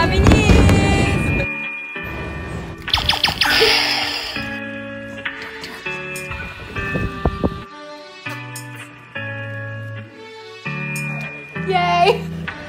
Happy New Year! Yay!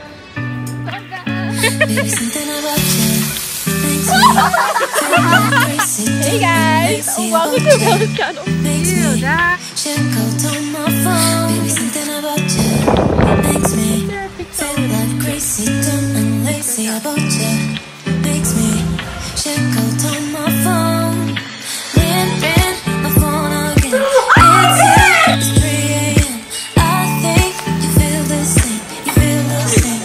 Hey guys, welcome to Orvella's channel. Feel that. Baby, something about you makes me feel like crazy, dumb and lazy about you. Makes me check out on my phone. Ring my phone again. It's 3 AM. I think you feel this thing. You feel this thing.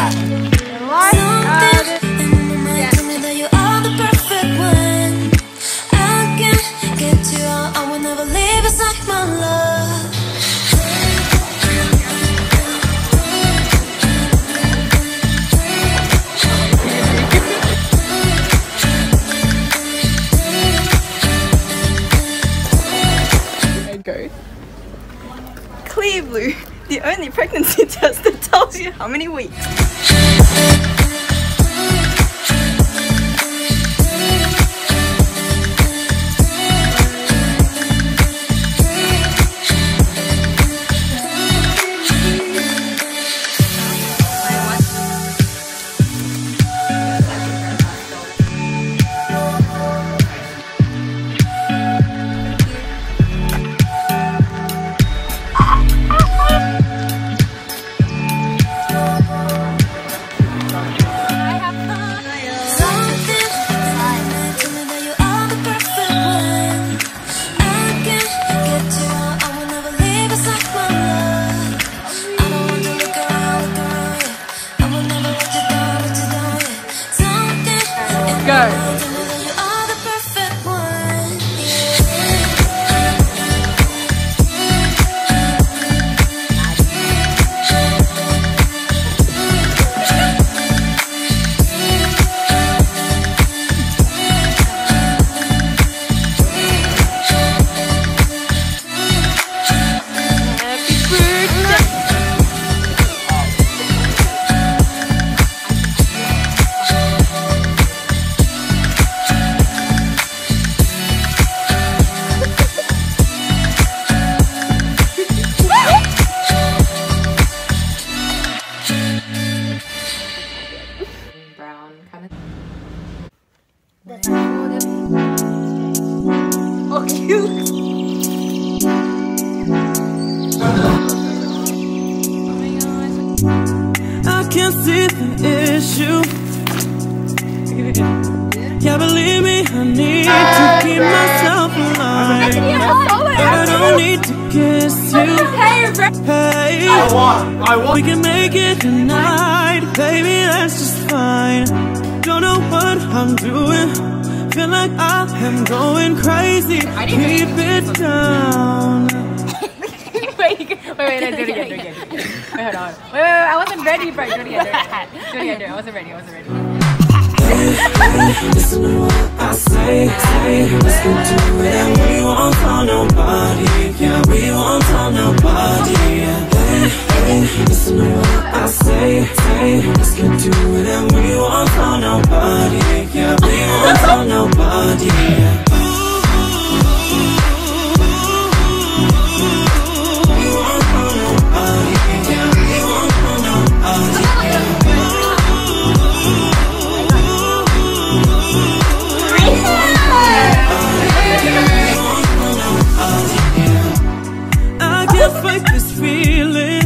Something in my mind tell me that you are the perfect one. I can't get you out. I will never leave. It's like my love. Go. Clear Blue, the only pregnancy test that tells you how many weeks. Go. Oh, cute! I can't see the issue. Yeah, believe me, I need to keep myself alive. I don't need to kiss you. Hey, I want. We can make it tonight, baby. That's just fine. Don't know what I'm doing. Feel like I am going crazy. Keep it down. wait, do it again. Wait, hold on. Wait, I wasn't ready, bro. Do it again. I wasn't ready. Listen to what I say. Let's get to it, and we won't tell nobody. Yeah, we won't tell nobody. Hey, listen to what I say. Let's get to it, and we won't tell nobody. Yeah, we won't tell nobody. We won't tell nobody. Yeah, we won't tell nobody. I can't fight this feeling.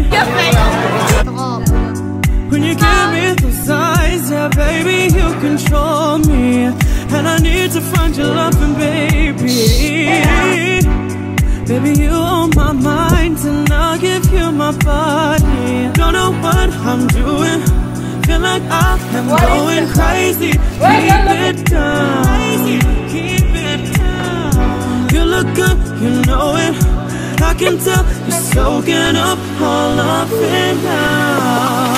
When you give me those eyes, yeah, baby, you control me. And I need to find your loving, baby. Baby, you on my mind, and I'll give you my body. Don't know what I'm doing. Feel like I am going crazy. Keep it down. Keep it down. You look good, you know it. I can tell you're soaking up all of it now.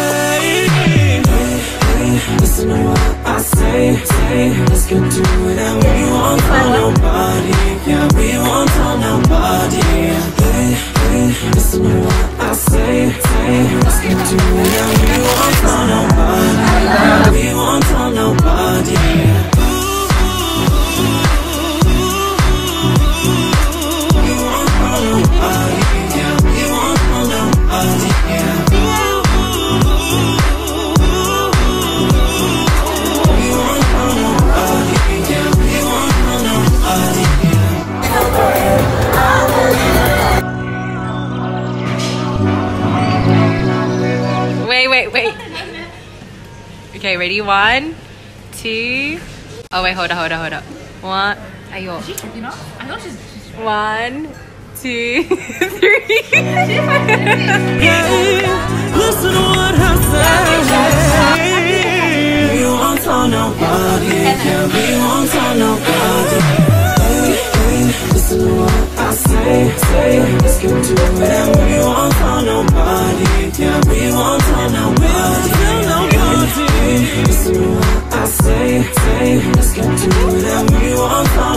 Listen to what I say. Let's get to it, and we won't tell nobody. Yeah, we won't tell nobody. Listen to what I say. Let's get to it, and we won't tell nobody. Yeah, we won't nobody, yeah. We won't tell nobody, yeah. We won't tell nobody, yeah. Wait. Okay, ready? 1, 2. Oh wait, hold up. One. Ayo. Is she tripping off? I know she's 1, 2, 3. hey, listen to what I say. We won't tell nobody, yeah. We won't tell nobody. Hey, listen to what I say. Let's get to it. We won't tell nobody, yeah. We won't tell nobody. Listen to what I say. Let's get to it. We won't tell